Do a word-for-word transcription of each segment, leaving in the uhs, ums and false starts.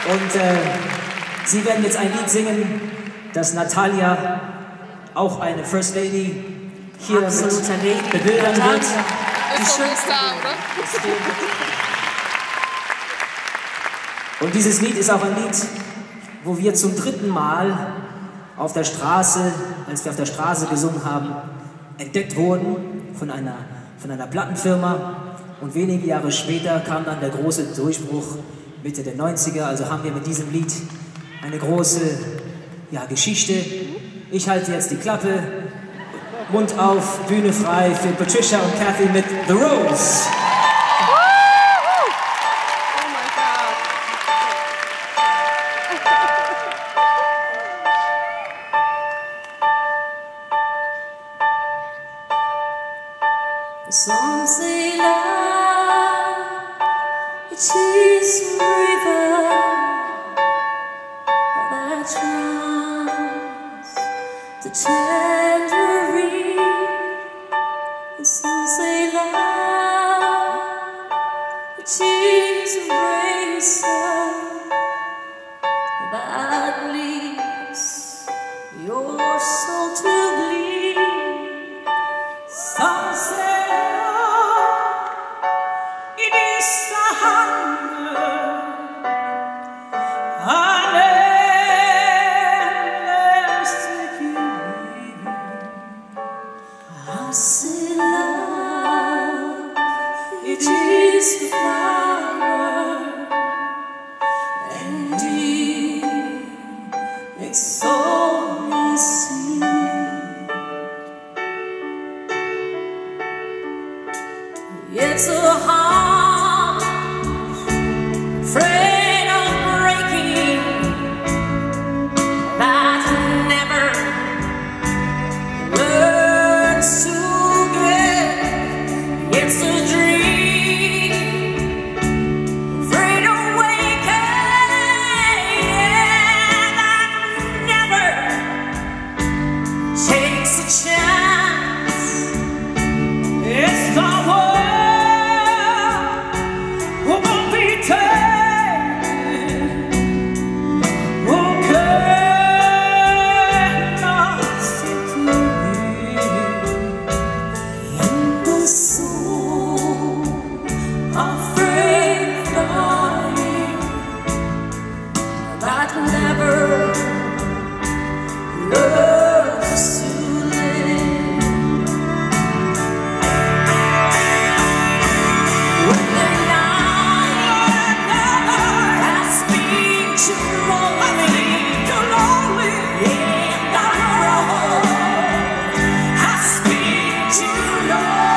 Und äh, sie werden jetzt ein Lied singen, das Natalia, auch eine First Lady, hier mit bebildern wird. Ist doch Star, oder? Und dieses Lied ist auch ein Lied, wo wir zum dritten Mal auf der Straße, als wir auf der Straße gesungen haben, entdeckt wurden von einer, von einer Plattenfirma. Und wenige Jahre später kam dann der große Durchbruch, Mitte der neunziger. Also haben wir mit diesem Lied eine große ja, Geschichte. Ich halte jetzt die Klappe, Mund auf, Bühne frei für Patricia und Kathy mit The Rose. Some say love, it is a river that drowns the tangerine. And some say love, it is a razor that leaves your soul to bleed. Some say I say love, it is a flower, and deep, it's only seed. It's a heart afraid of breaking, that never learns to. It's a dream, afraid of waking, yeah, that never takes a chance. It's the world who won't be taken, who cannot see in the soul. Afraid flying, that never learns to live. When the night has been too lonely, too lonely, in the road has been too long.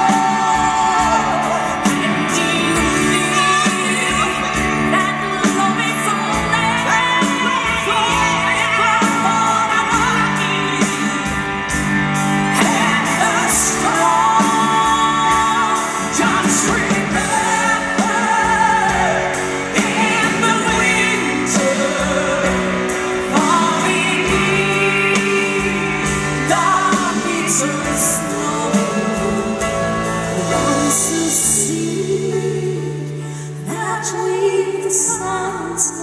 That we the silence